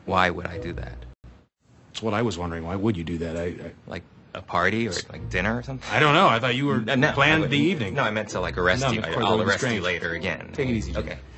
Why would I do that? That's what I was wondering. Why would you do that? Like a party or like dinner or something? I don't know. I thought you were No, planned the evening. No, I meant to like arrest you. of course, I'll that would be arrest you strange. later again. Take it easy, Jimmy. Okay.